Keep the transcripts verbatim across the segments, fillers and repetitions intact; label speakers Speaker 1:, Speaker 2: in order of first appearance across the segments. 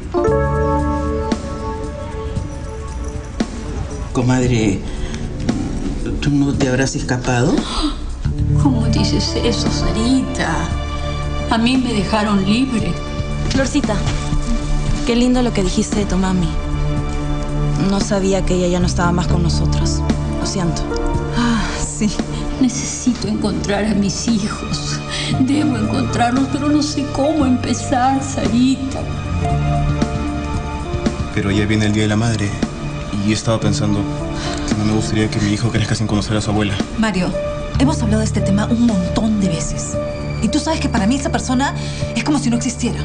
Speaker 1: Comadre, ¿tú no te habrás escapado?
Speaker 2: ¿Cómo dices eso, Sarita? A mí me dejaron libre.
Speaker 3: Florcita, qué lindo lo que dijiste de tu mami. No sabía que ella ya no estaba más con nosotros. Lo siento.
Speaker 2: Ah, sí. Necesito encontrar a mis hijos. Debo encontrarlos, pero no sé cómo empezar, Sarita.
Speaker 4: Pero ya viene el Día de la Madre y he estado pensando que no me gustaría que mi hijo crezca sin conocer a su abuela.
Speaker 5: Mario, hemos hablado de este tema un montón de veces. Y tú sabes que para mí esa persona es como si no existiera.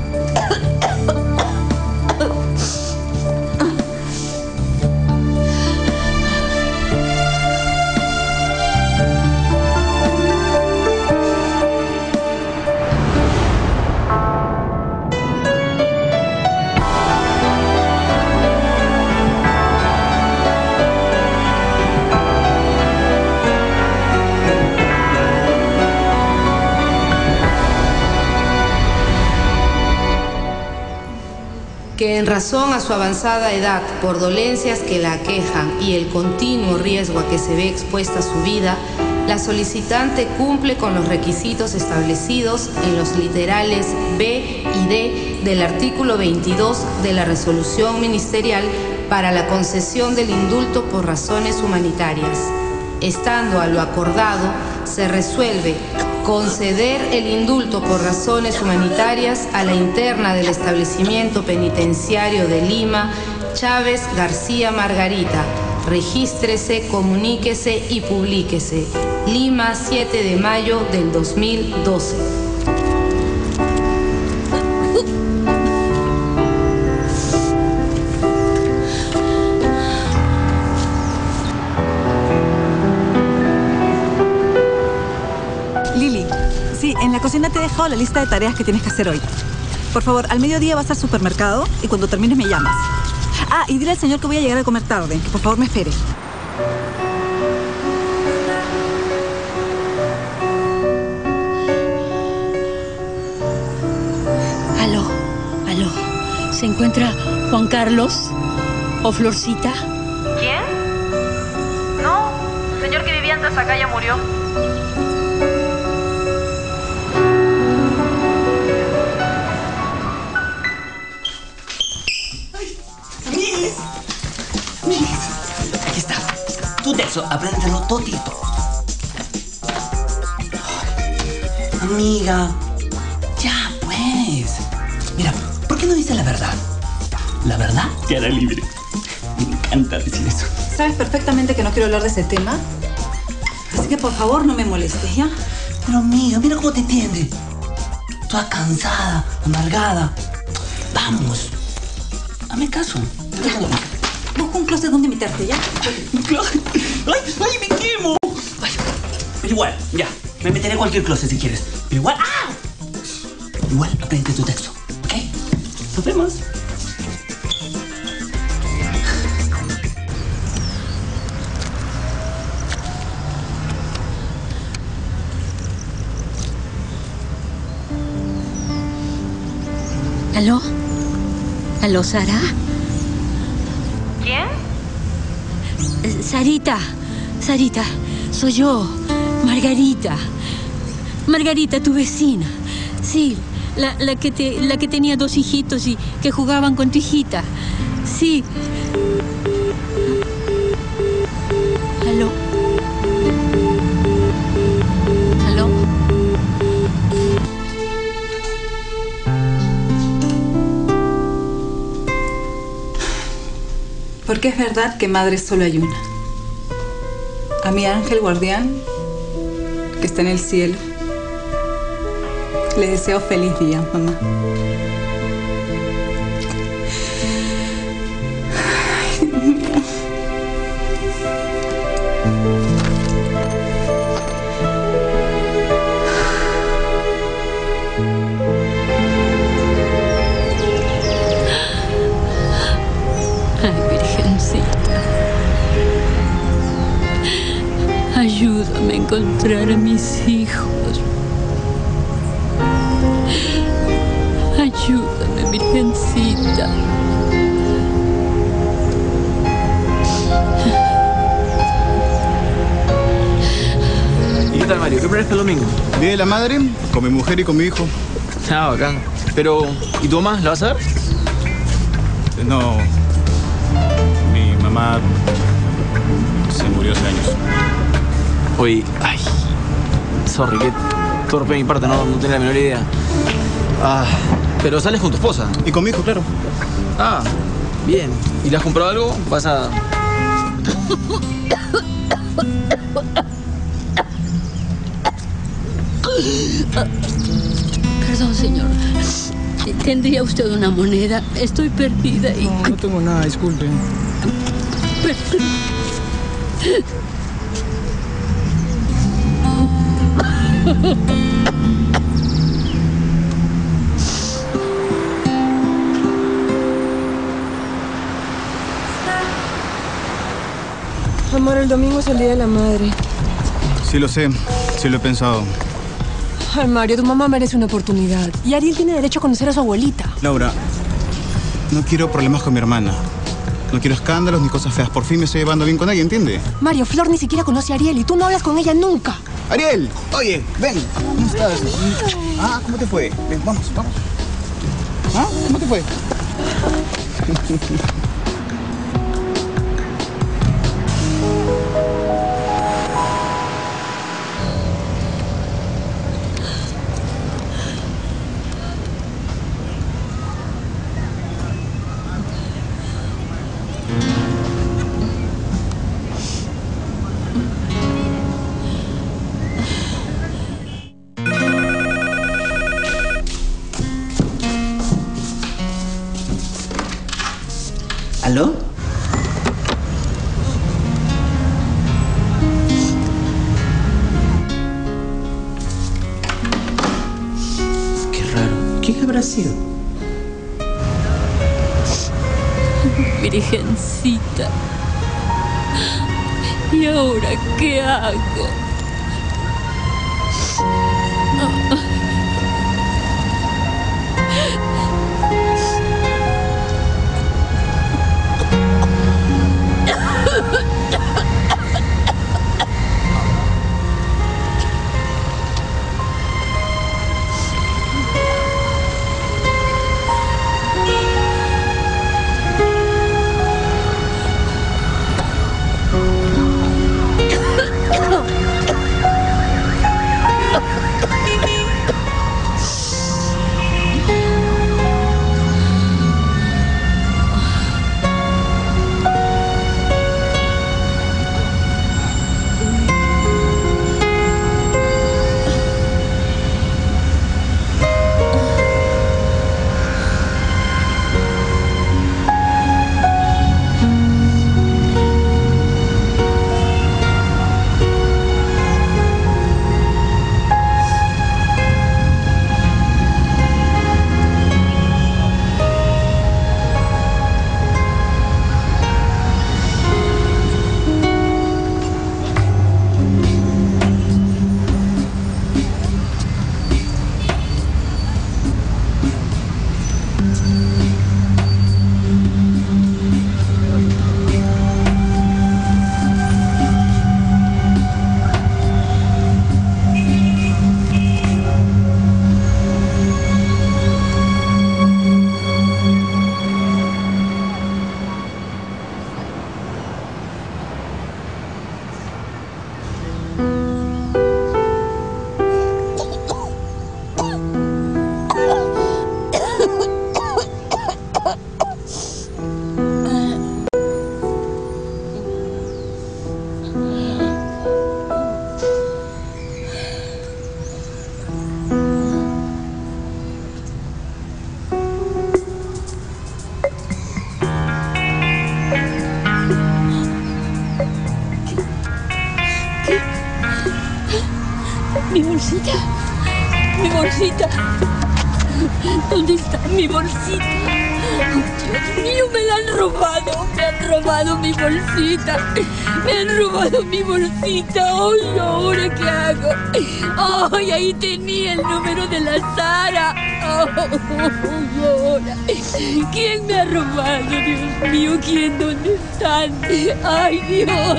Speaker 6: Que en razón a su avanzada edad, por dolencias que la aquejan y el continuo riesgo a que se ve expuesta su vida, la solicitante cumple con los requisitos establecidos en los literales B y D del artículo veintidós de la resolución ministerial para la concesión del indulto por razones humanitarias. Estando a lo acordado, se resuelve conceder el indulto por razones humanitarias a la interna del establecimiento penitenciario de Lima, Chávez García Margarita. Regístrese, comuníquese y publíquese. Lima, siete de mayo del dos mil doce.
Speaker 5: Lili, sí, en la cocina te he dejado la lista de tareas que tienes que hacer hoy. Por favor, al mediodía vas al supermercado y cuando termines me llamas. Ah, y dile al señor que voy a llegar a comer tarde, que por favor me espere.
Speaker 2: Aló, aló. ¿Se encuentra Juan Carlos o Florcita?
Speaker 3: ¿Quién? No, el señor que vivía antes acá ya murió.
Speaker 1: Aquí está. Tu texto, apréndetelo todito. Ay, amiga, ya pues. Mira, ¿por qué no dices la verdad? La verdad te hará libre. Me encanta decir eso.
Speaker 5: Sabes perfectamente que no quiero hablar de ese tema. Así que por favor no me molestes, ¿ya?
Speaker 1: Pero amiga, mira cómo te entiende. Toda cansada, amargada. Vamos. Hazme caso.
Speaker 5: Busca un closet donde invitarte, ¿ya?
Speaker 1: ¿Un closet? ¡Ay, ay, me quemo! Ay, pero igual, ya. Me meteré en cualquier closet si quieres. Pero igual, ¡ah! Igual, aprende tu texto, ¿ok? Nos vemos.
Speaker 2: ¿Aló? ¿Aló, Sara?
Speaker 3: ¿Quién?
Speaker 2: Eh, Sarita, Sarita, soy yo, Margarita. Margarita, tu vecina. Sí, la, la, que te, la que tenía dos hijitos y que jugaban con tu hijita. Sí. ¿Aló? ¿Aló?
Speaker 5: Porque es verdad que madre solo hay una. A mi ángel guardián, que está en el cielo, les deseo feliz día, mamá. Ay, Dios mío.
Speaker 2: Ay, Virgencita. Ayúdame a encontrar a mis hijos. Ayúdame. ayúdame, Virgencita.
Speaker 7: ¿Y qué tal, Mario? ¿Qué planes para el domingo?
Speaker 4: Día de la madre, con mi mujer y con mi hijo.
Speaker 7: Ah, bacán. Pero, ¿y tu mamá? ¿La vas a ver?
Speaker 4: No, mi mamá se murió hace años.
Speaker 7: Oye, ay, sorry, qué torpe de mi parte, no, no tenía la menor idea. Ah, pero sales con tu esposa.
Speaker 4: Y con mi hijo, claro.
Speaker 7: Ah, bien. ¿Y le has comprado algo? ¿Vas a...?
Speaker 2: Perdón, señor. ¿Tendría usted una moneda? Estoy perdida y...
Speaker 7: No, no tengo nada, disculpe.
Speaker 2: Perdón.
Speaker 8: Amor, el domingo es el Día de la Madre.
Speaker 4: Sí lo sé, sí lo he pensado.
Speaker 8: Ay, Mario, tu mamá merece una oportunidad. Y Ariel tiene derecho a conocer a su abuelita.
Speaker 4: Laura, no quiero problemas con mi hermana. No quiero escándalos ni cosas feas. Por fin me estoy llevando bien con ella, ¿entiende?
Speaker 8: Mario, Flor ni siquiera conoce a Ariel y tú no hablas con ella nunca.
Speaker 4: Ariel, oye, ven. ¿Cómo estás? Ah, ¿cómo te fue? Ven, vamos, vamos. ¿Ah? ¿Cómo te fue?
Speaker 1: ¿Aló? Qué raro. ¿Quién habrá sido?
Speaker 2: Virgencita. ¿Y ahora qué hago? Mi bolsita. Mi bolsita. ¿Dónde está mi bolsita? Dios mío, me la han robado. Me han robado mi bolsita. Me han robado mi bolsita. Ay, ¿ahora qué hago? Ay, ahí tenía el número de la Sara. Ahora, ¿quién me ha robado, Dios mío? ¿Quién? ¿Dónde están? ¡Ay, Dios!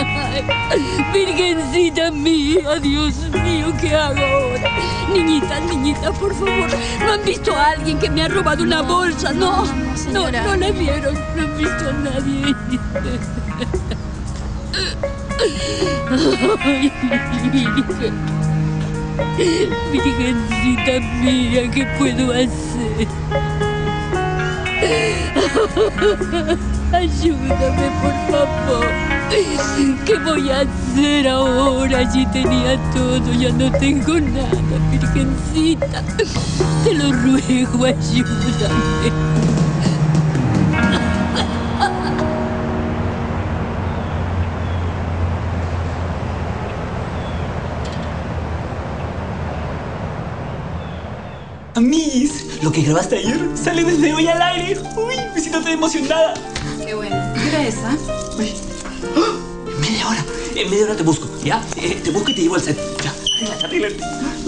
Speaker 2: Virgencita mía, Dios mío, ¿qué hago ahora? Niñita, niñita, por favor, ¿no han visto a alguien que me ha robado una bolsa? No, no, no la vieron, no han visto a nadie. Ay, Virgen. Virgencita mía, ¿qué puedo hacer? Ayúdame, por favor. ¿Qué voy a hacer ahora? Allí tenía todo, ya no tengo nada, Virgencita. Te lo ruego, ayúdame.
Speaker 1: Miss, lo que grabaste ayer sale desde hoy al aire. Uy, me siento tan emocionada.
Speaker 3: Qué bueno. ¿Qué era esa?
Speaker 1: Uy. ¡Oh! Media hora. En media hora te busco, ¿ya? Eh, te busco y te llevo al set. Ya, arréglate, arréglate.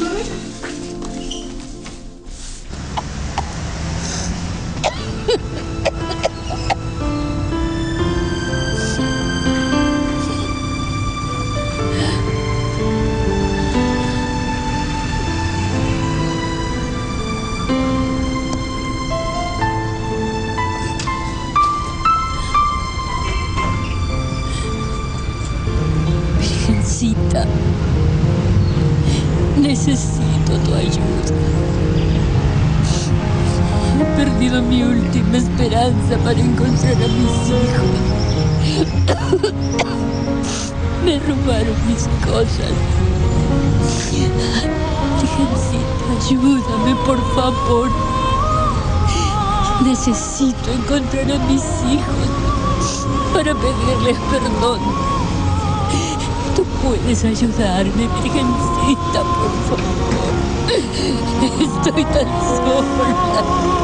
Speaker 2: Virgencita, necesito tu ayuda. He perdido mi última esperanza para encontrar a mis hijos. Me robaron mis cosas. Virgencita, ayúdame, por favor. Necesito encontrar a mis hijos para pedirles perdón. Tú puedes ayudarme, Virgencita, por favor. Estoy tan sola.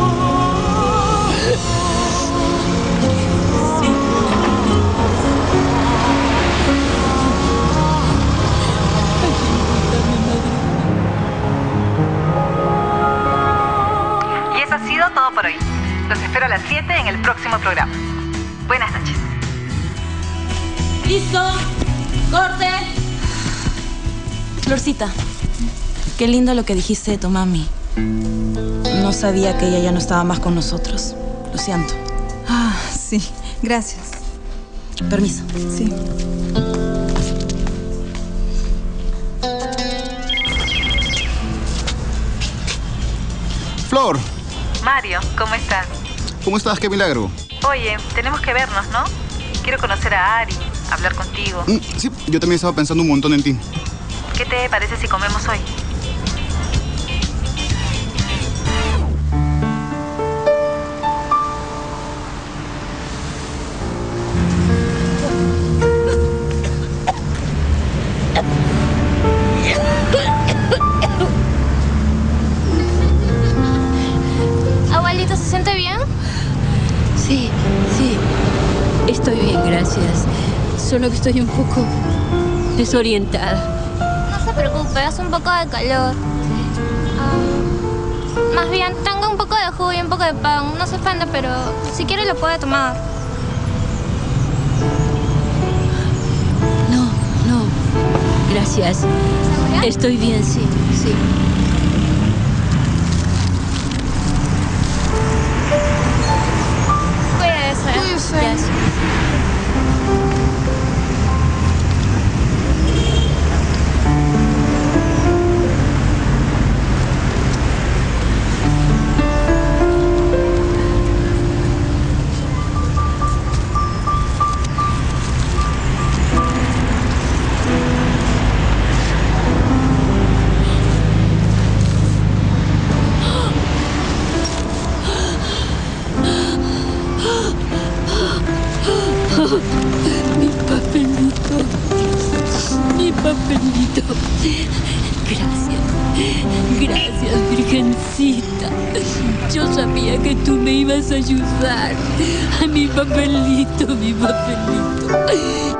Speaker 9: Y eso ha sido todo por hoy. Los espero a las siete en el próximo programa. Buenas noches.
Speaker 3: ¡Listo! ¡Corte! Florcita, qué lindo lo que dijiste de tu mami. No sabía que ella ya no estaba más con nosotros. Lo siento.
Speaker 5: Ah, sí. Gracias.
Speaker 3: Permiso.
Speaker 5: Sí.
Speaker 4: Flor,
Speaker 9: Mario, ¿cómo estás?
Speaker 4: ¿cómo estás? ¡Qué milagro!
Speaker 9: Oye, tenemos que vernos, ¿no? Quiero conocer a Ari, hablar contigo.
Speaker 4: Mm, sí, yo también estaba pensando un montón en ti.
Speaker 9: ¿Qué te parece si comemos hoy?
Speaker 10: Abuelito, ¿se siente bien?
Speaker 2: Sí, sí. Estoy bien, gracias. Solo que estoy un poco desorientada.
Speaker 10: No se preocupe, hace un poco de calor. Ah, más bien, tengo un poco de jugo y un poco de pan. No se ofenda, pero si quiere lo puede tomar.
Speaker 2: No, no. Gracias.
Speaker 10: ¿Segura?
Speaker 2: Estoy bien, sí, sí.
Speaker 10: Cuídese.
Speaker 2: Cuídese. Gracias. Mi papelito, mi papelito. Gracias, gracias, Virgencita. Yo sabía que tú me ibas a ayudar. A mi papelito, mi papelito.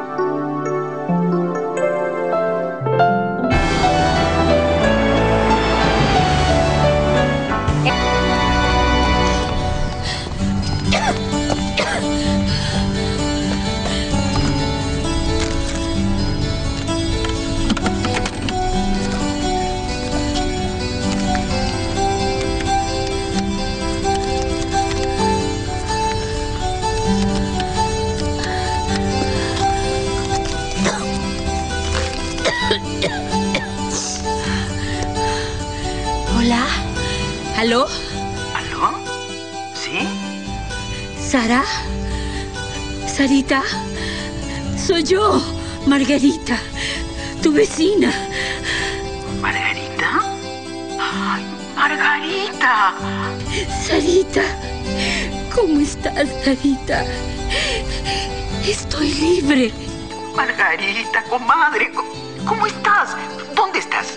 Speaker 11: ¿Sí?
Speaker 2: ¿Sara? ¿Sarita? Soy yo, Margarita, tu vecina.
Speaker 11: ¿Margarita? ¡Ay, Margarita!
Speaker 2: Sarita, ¿cómo estás, Sarita? Estoy libre.
Speaker 11: Margarita, comadre, ¿cómo estás? ¿Dónde estás?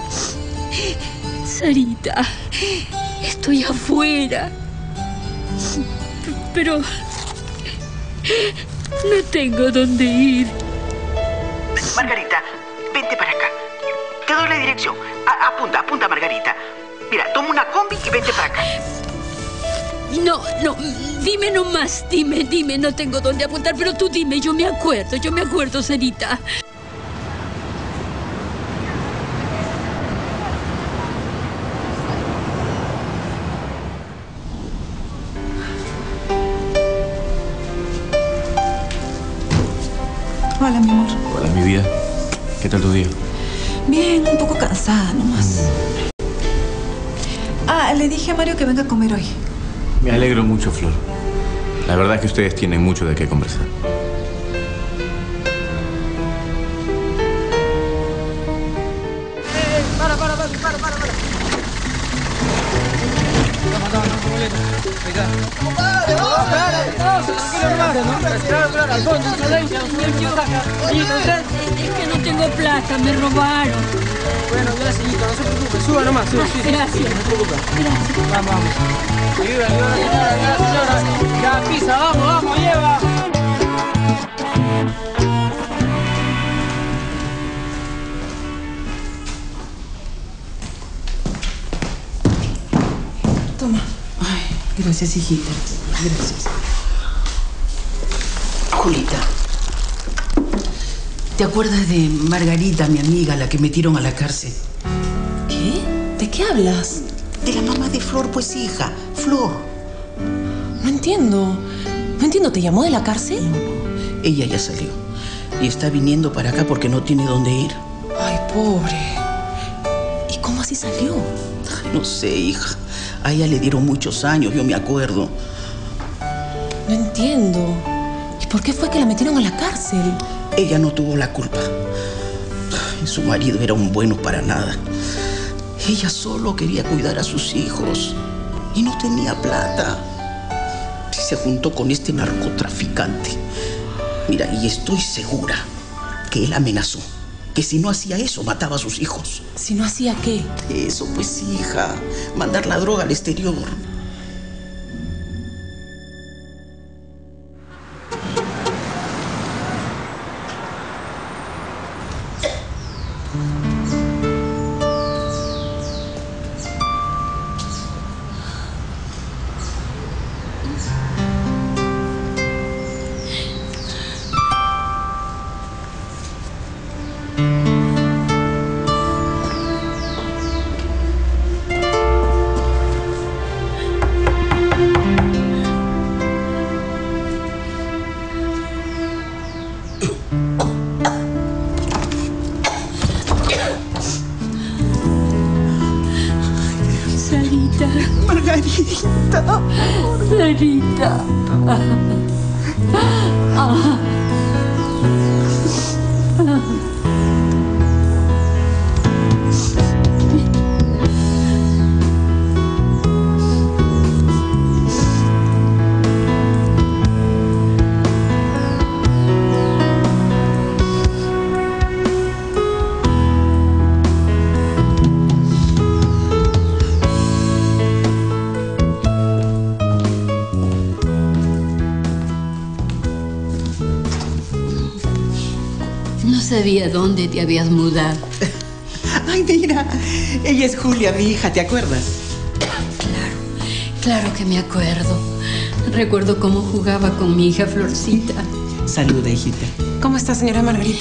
Speaker 2: Sarita, estoy afuera. Pero no tengo dónde ir.
Speaker 11: Margarita, vente para acá. Te doy la dirección. A- apunta, apunta, Margarita. Mira, toma una combi y vente para acá.
Speaker 2: No, no, dime nomás, dime, dime, no tengo dónde apuntar, pero tú dime, yo me acuerdo, yo me acuerdo, Sarita.
Speaker 5: Hola, mi amor.
Speaker 7: Hola, mi vida. ¿Qué tal tu día?
Speaker 5: Bien, un poco cansada nomás. Ah, le dije a Mario que venga a comer hoy.
Speaker 7: Me alegro mucho, Flor. La verdad es que ustedes tienen mucho de qué conversar.
Speaker 12: Para, para, para, para, para, para. Toma, toma, no se molesta. Ahí está. ¡Compadre, vamos! Tranquilo, hermano, ¿no? Claro, claro, al fondo, silencio, silencio.
Speaker 2: Es que no tengo plata, me robaron.
Speaker 12: Bueno, yo la señorita, no se preocupe, suba nomás, suba, sí.
Speaker 2: Gracias.
Speaker 12: No se preocupe.
Speaker 2: Gracias.
Speaker 12: Vamos, vamos. Ayuda, ayuda a la señora, ayuda a la señora. Ya pisa, vamos, vamos, lleva.
Speaker 5: Toma.
Speaker 13: Ay, gracias, hijita. Gracias. Julita, ¿te acuerdas de Margarita, mi amiga, la que metieron a la cárcel?
Speaker 3: ¿Qué? ¿De qué hablas?
Speaker 13: De la mamá de Flor, pues, hija. Flor.
Speaker 3: No entiendo. No entiendo, ¿te llamó de la cárcel?
Speaker 13: Ella ya salió. Y está viniendo para acá porque no tiene dónde ir.
Speaker 3: Ay, pobre. ¿Y cómo así salió?
Speaker 13: Ay, no sé, hija. A ella le dieron muchos años, yo me acuerdo.
Speaker 3: No entiendo. ¿Y por qué fue que la metieron a la cárcel?
Speaker 13: Ella no tuvo la culpa. Su marido era un bueno para nada. Ella solo quería cuidar a sus hijos y no tenía plata. Se juntó con este narcotraficante. Mira, y estoy segura que él amenazó que si no hacía eso, mataba a sus hijos.
Speaker 3: ¿Si no hacía qué?
Speaker 13: Eso, pues, hija. Mandar la droga al exterior.
Speaker 2: Sarita.
Speaker 13: Margarita.
Speaker 2: Sarita. Ah. No sabía dónde te habías mudado.
Speaker 13: Ay, mira, ella es Julia, mi hija, ¿te acuerdas?
Speaker 2: Claro, claro que me acuerdo. Recuerdo cómo jugaba con mi hija Florcita.
Speaker 13: Saluda, hijita.
Speaker 3: ¿Cómo está, señora Margarita?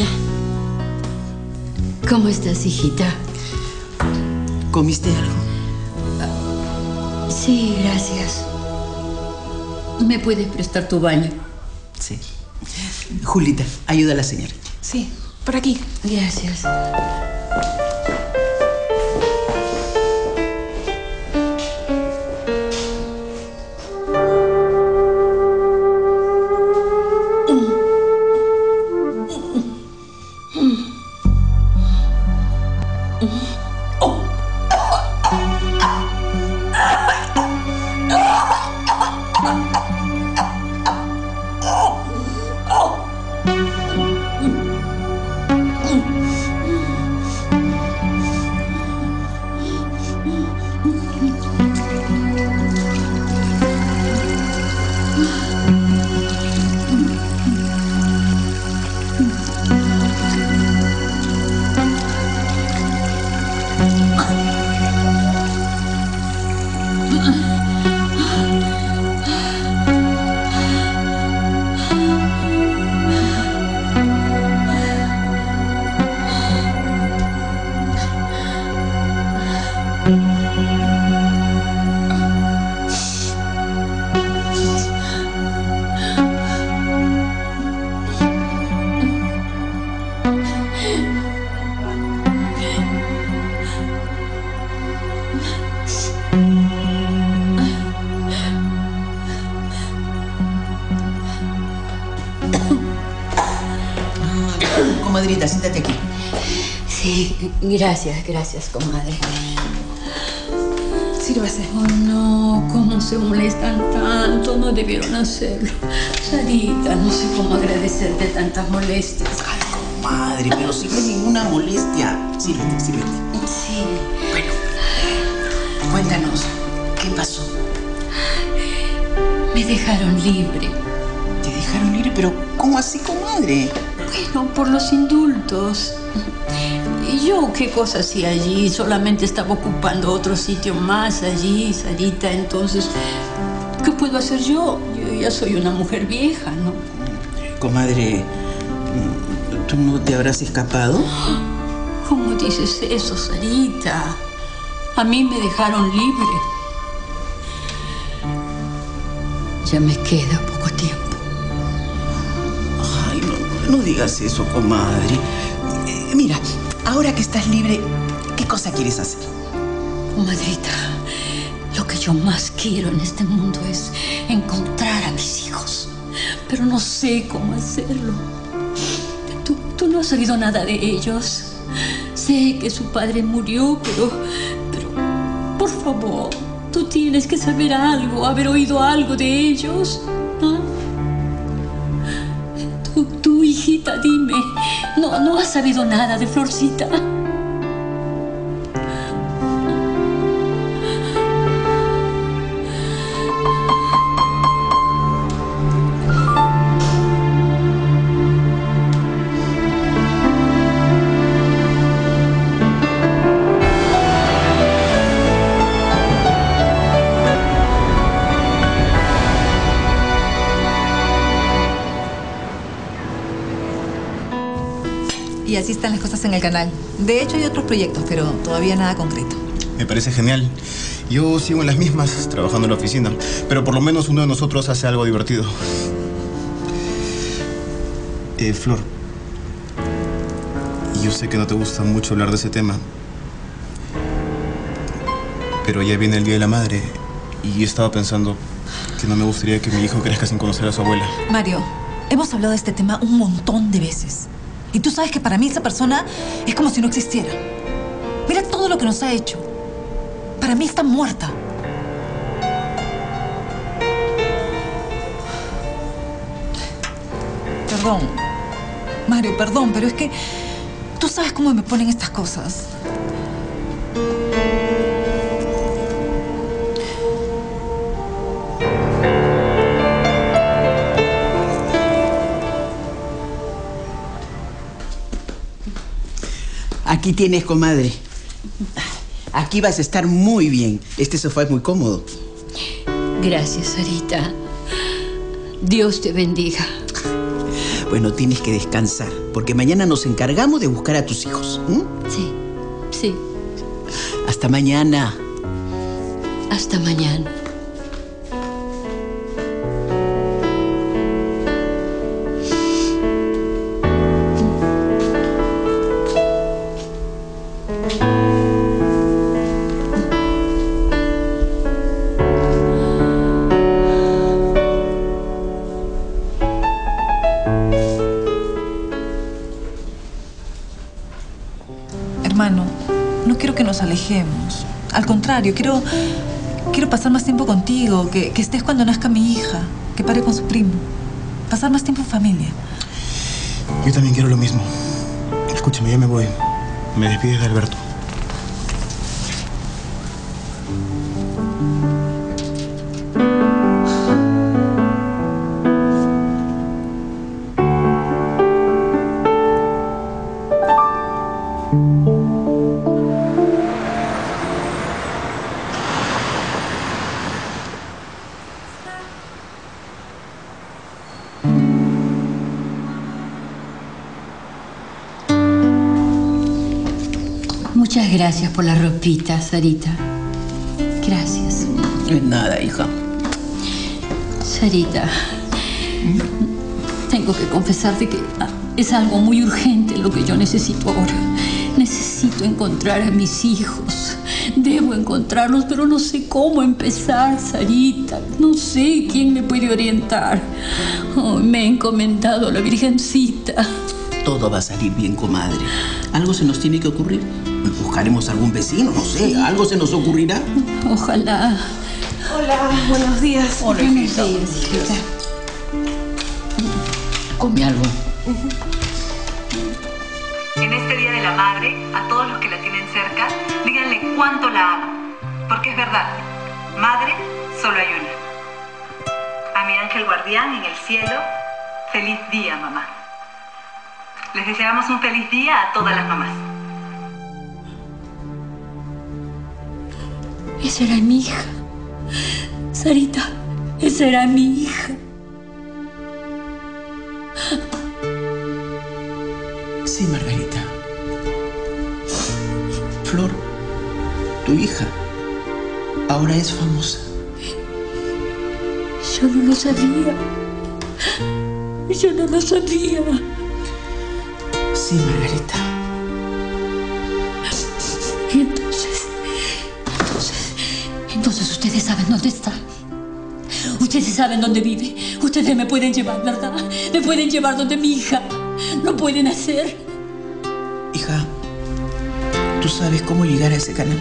Speaker 2: ¿Cómo estás, hijita?
Speaker 13: ¿Comiste algo?
Speaker 2: Sí, gracias. ¿Me puedes prestar tu baño?
Speaker 13: Sí. Julita, ayuda a la señora.
Speaker 3: Sí, por aquí.
Speaker 2: Gracias.
Speaker 13: Comadrita, siéntate aquí.
Speaker 2: Sí, gracias, gracias, comadre.
Speaker 13: Sírvase.
Speaker 2: Oh, no, cómo se molestan tanto, no debieron hacerlo. Sarita, no sé cómo agradecerte tantas molestias.
Speaker 13: Ay, comadre, pero si no hay ninguna molestia. Sírvete, sírvete.
Speaker 2: Sí.
Speaker 13: Bueno, cuéntanos, ¿qué pasó?
Speaker 2: Me dejaron libre.
Speaker 13: ¿Te dejaron libre? ¿Pero cómo así, comadre?
Speaker 2: Bueno, por los indultos. ¿Y yo qué cosa hacía allí? Solamente estaba ocupando otro sitio más allí, Sarita. Entonces, ¿qué puedo hacer yo? Yo ya soy una mujer vieja, ¿no?
Speaker 13: Comadre, ¿tú no te habrás escapado?
Speaker 2: ¿Cómo dices eso, Sarita? A mí me dejaron libre. Ya me queda poco tiempo.
Speaker 13: Ay, no, no digas eso, comadre. Eh, mira, ahora que estás libre, ¿qué cosa quieres hacer?
Speaker 2: Comadrita, lo que yo más quiero en este mundo es encontrar a mis hijos. Pero no sé cómo hacerlo. Tú, tú no has sabido nada de ellos. Sé que su padre murió, pero... Pero, por favor, tú tienes que saber algo, haber oído algo de ellos. ¿Ah? Tú, tú, hijita, dime, ¿no, no has sabido nada de Florcita?
Speaker 5: Y así están las cosas en el canal. De hecho, hay otros proyectos, pero todavía nada concreto.
Speaker 4: Me parece genial. Yo sigo en las mismas, trabajando en la oficina. Pero por lo menos uno de nosotros hace algo divertido. Eh, Flor. Yo sé que no te gusta mucho hablar de ese tema. Pero ya viene el Día de la Madre. Y estaba pensando que no me gustaría que mi hijo crezca sin conocer a su abuela.
Speaker 5: Mario, hemos hablado de este tema un montón de veces. Y tú sabes que para mí esa persona es como si no existiera. Mira todo lo que nos ha hecho. Para mí está muerta. Perdón. Mario, perdón, pero es que tú sabes cómo me ponen estas cosas.
Speaker 13: Aquí tienes, comadre. Aquí vas a estar muy bien. Este sofá es muy cómodo.
Speaker 2: Gracias, Sarita. Dios te bendiga.
Speaker 13: Bueno, tienes que descansar, porque mañana nos encargamos de buscar a tus hijos. ¿Mm?
Speaker 2: Sí, sí.
Speaker 13: Hasta mañana.
Speaker 2: Hasta mañana.
Speaker 5: Hermano, no quiero que nos alejemos. Al contrario, quiero, quiero pasar más tiempo contigo, que, que estés cuando nazca mi hija, que pare con su primo. Pasar más tiempo en familia.
Speaker 4: Yo también quiero lo mismo. Escúchame, ya me voy. Me despides de Alberto.
Speaker 2: gracias por la ropita, Sarita. Gracias.
Speaker 13: No es nada, hija.
Speaker 2: Sarita, tengo que confesarte que es algo muy urgente lo que yo necesito ahora. Necesito encontrar a mis hijos. Debo encontrarlos, pero no sé cómo empezar, Sarita. No sé quién me puede orientar. Oh, me he encomendado a la Virgencita.
Speaker 13: Todo va a salir bien, comadre. Algo se nos tiene que ocurrir. Buscaremos algún vecino, no sé. Algo se nos ocurrirá.
Speaker 2: Ojalá.
Speaker 3: Hola, buenos días.
Speaker 13: Hola,
Speaker 2: Buenos
Speaker 13: hijita.
Speaker 2: días, hijita. Come algo.
Speaker 9: En este Día de la Madre, a todos los que la tienen cerca, díganle cuánto la aman. Porque es verdad, madre solo hay una. A mi ángel guardián en el cielo, feliz día, mamá. Les deseamos un feliz día a todas las mamás.
Speaker 2: Esa era mi hija. Sarita, esa era mi hija.
Speaker 13: Sí, Margarita. Flor, tu hija, ahora es famosa.
Speaker 2: Yo no lo sabía. Yo no lo sabía.
Speaker 13: Sí, Margarita.
Speaker 2: Y entonces, entonces, entonces ustedes saben dónde está. Ustedes saben dónde vive. Ustedes me pueden llevar, ¿verdad? Me pueden llevar donde mi hija. ¿Lo pueden hacer?
Speaker 13: Hija, ¿tú sabes cómo llegar a ese canal?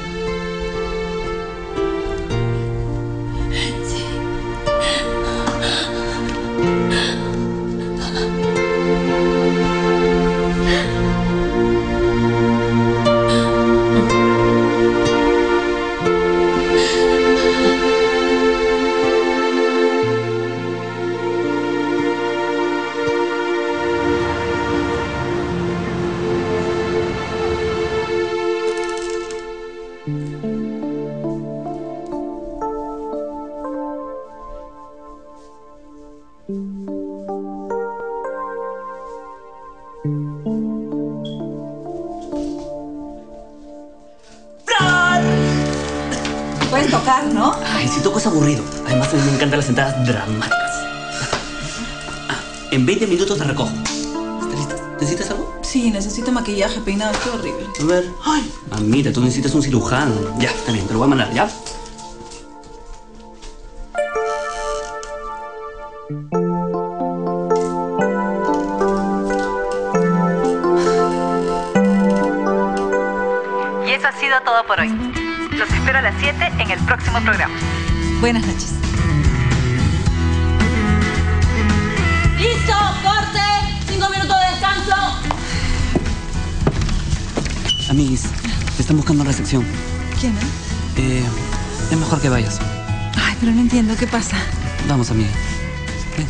Speaker 3: Puedes tocar, ¿no?
Speaker 1: Ay, si toco es aburrido. Además, a mí me encantan las entradas dramáticas. Ah, en veinte minutos te recojo. ¿Estás lista? ¿Necesitas algo?
Speaker 3: Sí, necesito maquillaje, peinado, qué horrible.
Speaker 1: A ver. Ay. Ah, mira, tú necesitas un cirujano. Ya, está bien, te lo voy a mandar, ¿ya?
Speaker 9: Y eso ha sido todo por hoy. Los espero a las siete en el próximo programa.
Speaker 5: Buenas noches.
Speaker 2: ¡Listo! ¡Corte! ¡Cinco minutos de descanso!
Speaker 1: Amiguis, te están buscando en recepción.
Speaker 5: ¿Quién, eh?
Speaker 1: Eh, es mejor que vayas.
Speaker 5: Ay, pero no entiendo, ¿qué pasa?
Speaker 1: Vamos, amiga. Ven.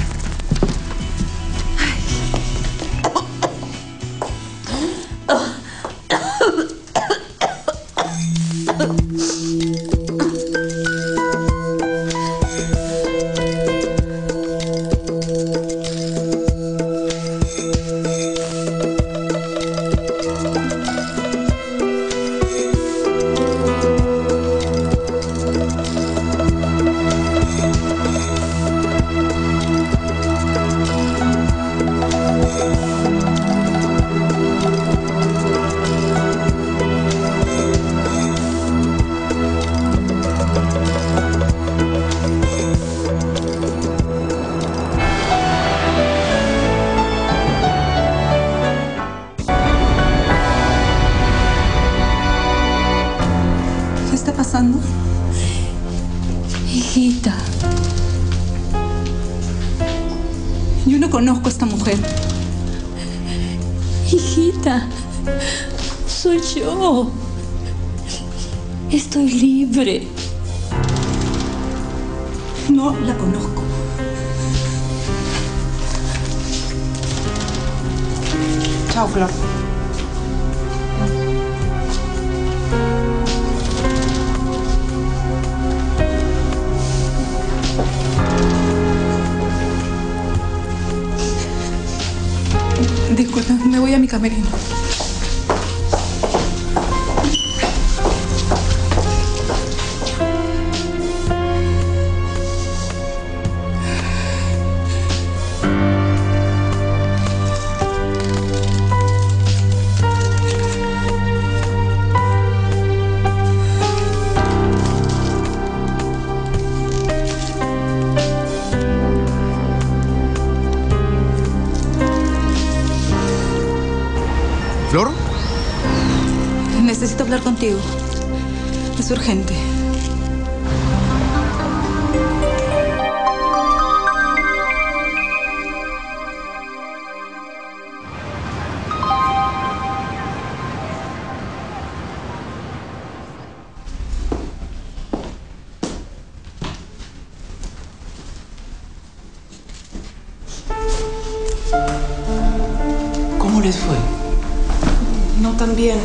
Speaker 3: ¿Qué está pasando?
Speaker 2: Hijita.
Speaker 3: Yo no conozco a esta mujer.
Speaker 2: Hijita. Soy yo. Estoy libre.
Speaker 3: No la conozco. Chao, Flor. Disculpa, me voy a mi camerino.
Speaker 5: contigo. Es urgente.
Speaker 13: ¿Cómo les fue?
Speaker 3: No tan bien.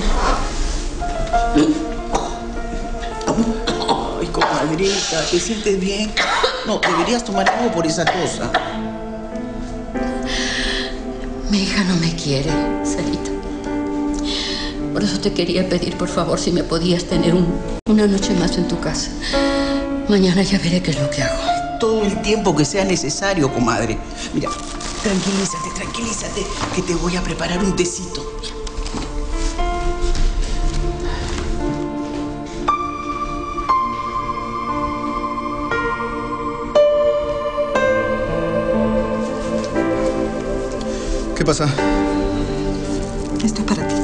Speaker 13: Ay, comadrita, ¿te sientes bien? No, deberías tomar algo por esa cosa.
Speaker 2: Mi hija no me quiere, Sarita. Por eso te quería pedir, por favor, si me podías tener un, una noche más en tu casa. Mañana ya veré qué es lo que hago.
Speaker 13: Todo el tiempo que sea necesario, comadre. Mira, tranquilízate, tranquilízate, que te voy a preparar un tecito.
Speaker 4: ¿Qué pasa?
Speaker 5: Esto es para ti.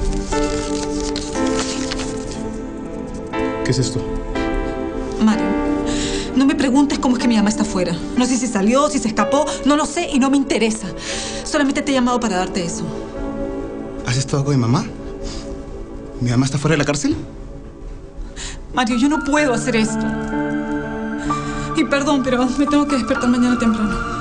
Speaker 4: ¿Qué es esto?
Speaker 5: Mario, no me preguntes cómo es que mi mamá está afuera. No sé si salió, si se escapó, no lo sé y no me interesa. Solamente te he llamado para darte eso.
Speaker 4: ¿Has estado con mi mamá? ¿Mi mamá está fuera de la cárcel?
Speaker 5: Mario, yo no puedo hacer esto. Y perdón, pero me tengo que despertar mañana temprano.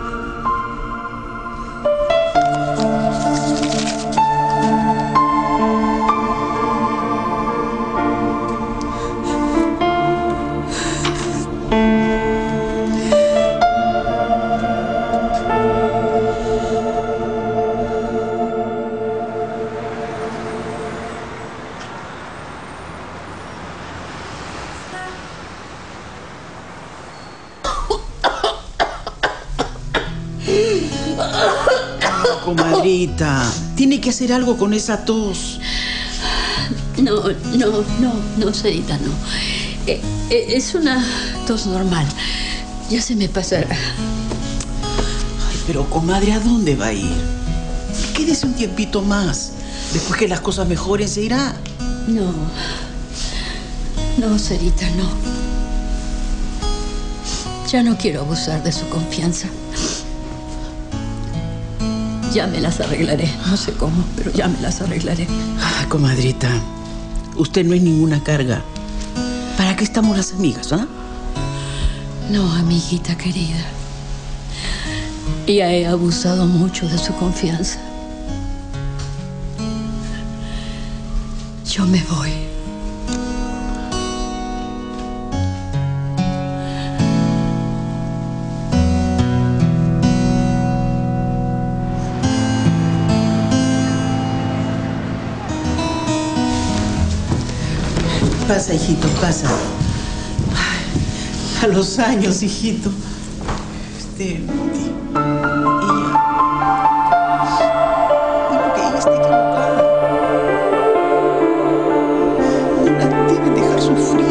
Speaker 13: Comadrita, tiene que hacer algo con esa tos.
Speaker 2: No, no, no, no, Sarita, no. Eh, eh, es una tos normal. Ya se me pasará.
Speaker 13: Ay, pero comadre, ¿a dónde va a ir? Quédese un tiempito más. Después que las cosas mejoren, se irá.
Speaker 2: No. No, Sarita, no. Ya no quiero abusar de su confianza. Ya me las arreglaré. No sé cómo, pero ya me las arreglaré.
Speaker 13: Ah, comadrita, usted no es ninguna carga. ¿Para qué estamos las amigas, ah?
Speaker 2: No, amiguita querida. Ya he abusado mucho de su confianza. Yo me voy.
Speaker 13: Pasa, hijito, pasa. Ay, a los años, hijito. Este, ella... Digo que ella está equivocada. No la deben dejar sufrir.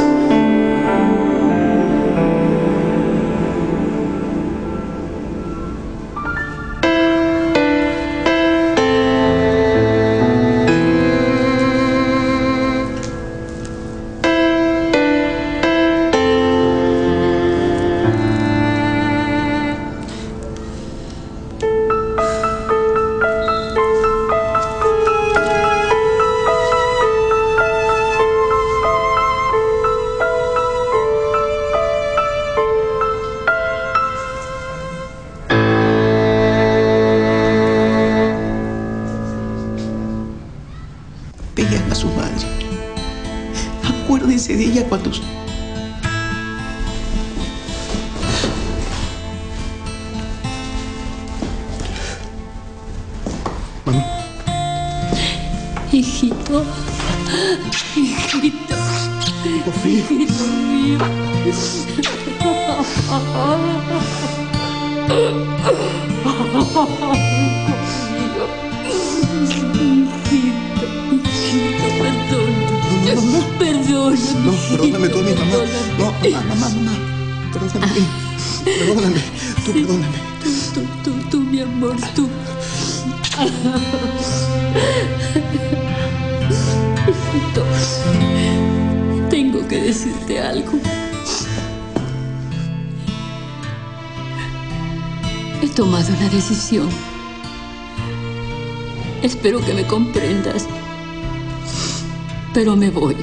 Speaker 13: Vean a su madre. Acuérdense de ella cuando...
Speaker 4: Mamá.
Speaker 2: Hijito. Hijito. Hijito mío. Perdón.
Speaker 4: No, perdóname tú a mí, mamá. No, mamá, mamá, mamá. Perdóname. Perdóname. Tú, perdóname.
Speaker 2: Tú, tú, tú, mi amor, tú. Santos, tengo que decirte algo. He tomado una decisión. Espero que me comprendas, pero me voy.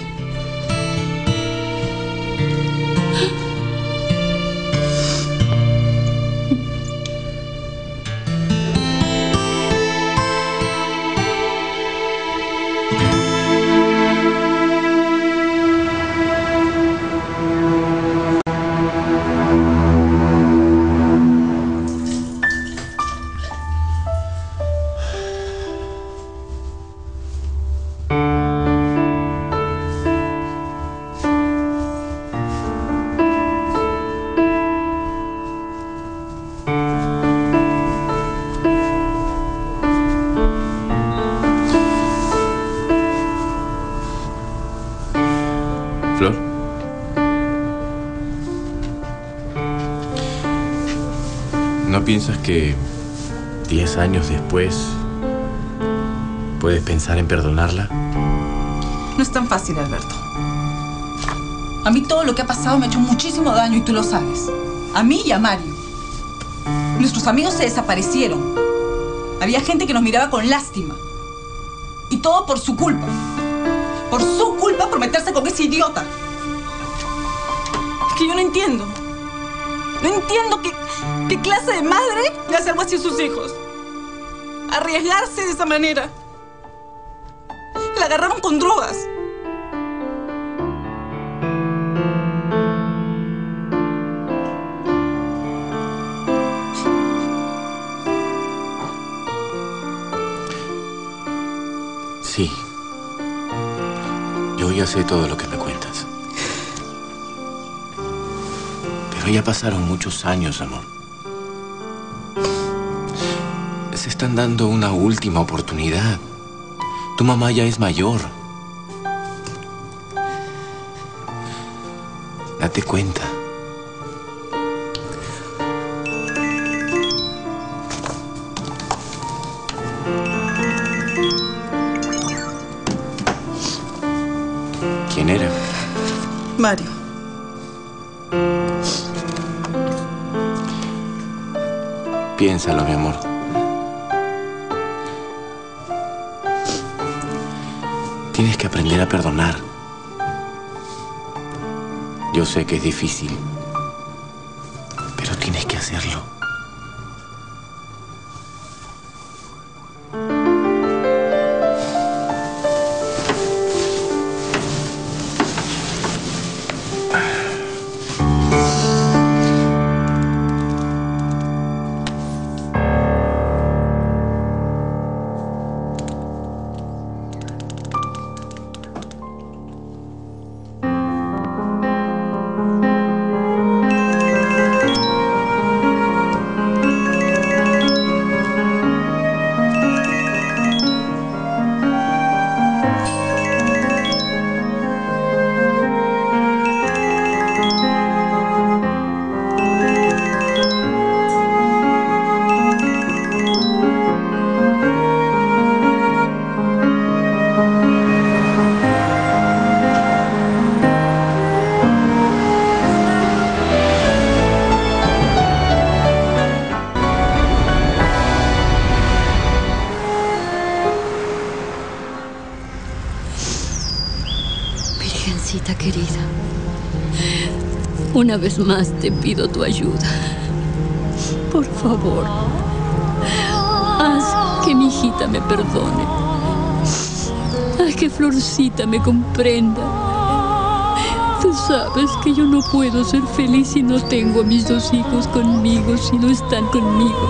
Speaker 14: Flor. ¿No piensas que diez años después puedes pensar en perdonarla?
Speaker 5: No es tan fácil, Alberto. A mí todo lo que ha pasado me ha hecho muchísimo daño y tú lo sabes. A mí y a Mario. Nuestros amigos se desaparecieron. Había gente que nos miraba con lástima. Y todo por su culpa. Por su culpa por meterse con ese idiota. Es que yo no entiendo. No entiendo qué, qué clase de madre le hace algo así a sus hijos. Arriesgarse de esa manera. La agarraron con drogas.
Speaker 14: Sí. Yo ya sé todo lo que me cuentas. Pero ya pasaron muchos años, amor. Se están dando una última oportunidad. Tu mamá ya es mayor. Date cuenta. ¿Quién era?
Speaker 5: Mario.
Speaker 14: Piénsalo, mi amor. Tienes que aprender a perdonar. Yo sé que es difícil, pero tienes que hacerlo.
Speaker 2: Virgencita querida, una vez más te pido tu ayuda. Por favor, haz que mi hijita me perdone. Haz que Florcita me comprenda. Tú sabes que yo no puedo ser feliz si no tengo a mis dos hijos conmigo, si no están conmigo.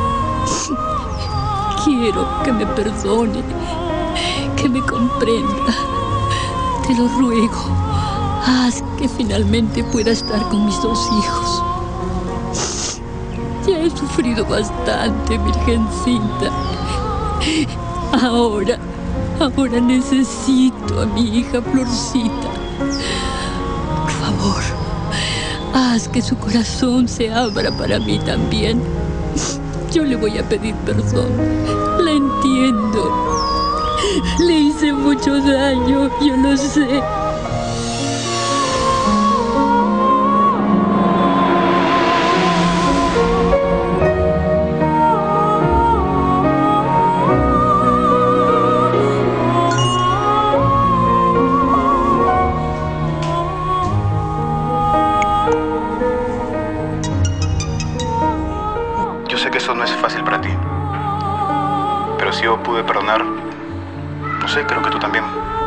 Speaker 2: Quiero que me perdone, que me comprenda. Te lo ruego, haz que finalmente pueda estar con mis dos hijos. Ya he sufrido bastante, Virgencita. Ahora, ahora necesito a mi hija Florcita. Por favor, haz que su corazón se abra para mí también. Yo le voy a pedir perdón. La entiendo. Le hice mucho daño, yo lo sé.
Speaker 4: Yo sé que eso no es fácil para ti. Pero si yo pude perdonar, no sé, creo que tú también.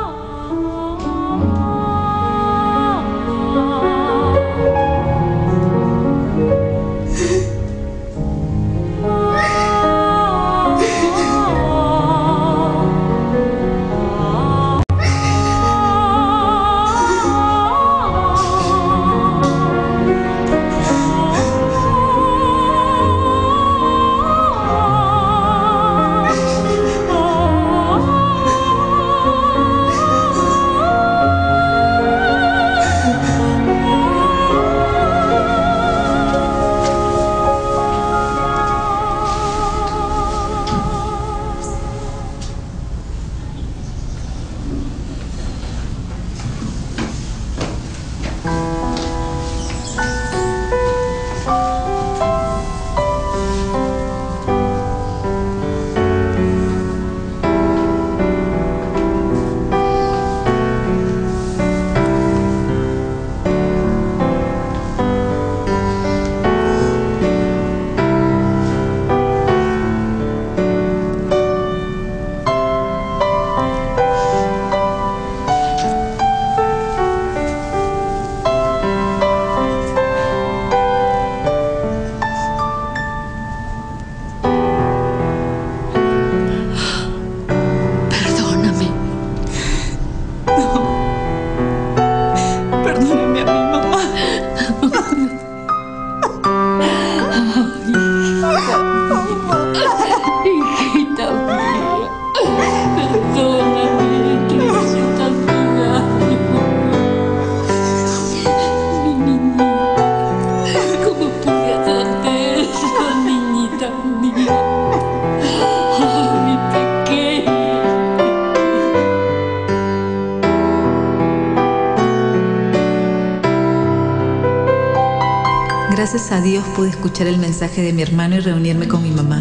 Speaker 5: Gracias a Dios pude escuchar el mensaje de mi hermano y reunirme con mi mamá.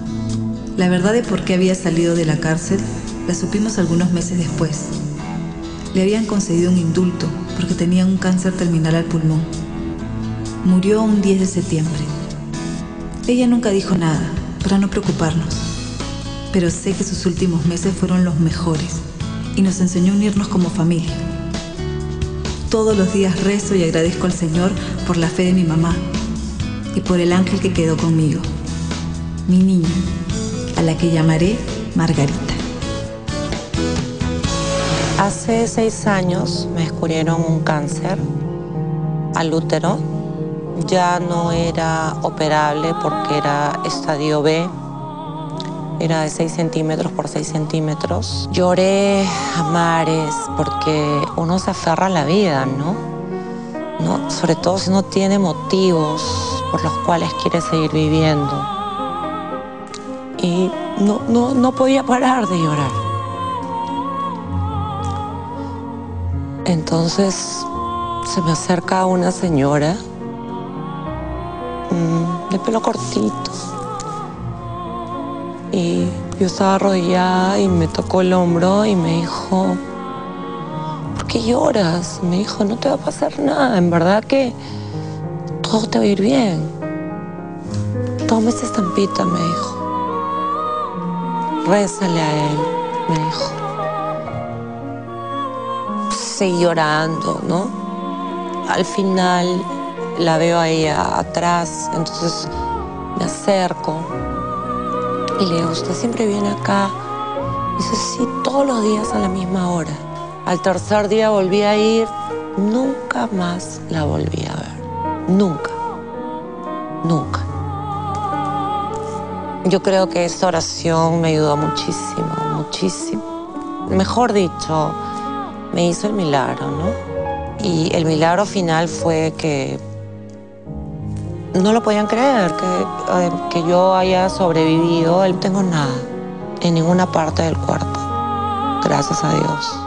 Speaker 5: La verdad de por qué había salido de la cárcel la supimos algunos meses después. Le habían concedido un indulto porque tenía un cáncer terminal al pulmón. Murió un diez de septiembre. Ella nunca dijo nada para no preocuparnos, pero sé que sus últimos meses fueron los mejores y nos enseñó a unirnos como familia. Todos los días rezo y agradezco al Señor por la fe de mi mamá y por el ángel que quedó conmigo, mi niña, a la que llamaré Margarita.
Speaker 15: Hace seis años me descubrieron un cáncer al útero. Ya no era operable porque era estadio B. Era de seis centímetros por seis centímetros. Lloré a mares porque uno se aferra a la vida, ¿no? ¿no? Sobre todo si no tiene motivos por los cuales quiere seguir viviendo. Y no, no, no podía parar de llorar. Entonces se me acerca una señora mmm, de pelo cortito. Y yo estaba arrodillada y me tocó el hombro y me dijo, ¿por qué lloras? Me dijo, no te va a pasar nada, en verdad que todo te va a ir bien. Toma esta estampita, me dijo. Rézale a él, me dijo. Seguí llorando, ¿no? Al final la veo a ella atrás, entonces me acerco. Y le digo, ¿usted siempre viene acá? Y dice, sí, todos los días a la misma hora. Al tercer día volví a ir, nunca más la volví a ver. Nunca. Nunca. Yo creo que esta oración me ayudó muchísimo, muchísimo. Mejor dicho, me hizo el milagro, ¿no? Y el milagro final fue que no lo podían creer, que, eh, que yo haya sobrevivido. No tengo nada en ninguna parte del cuerpo. Gracias a Dios.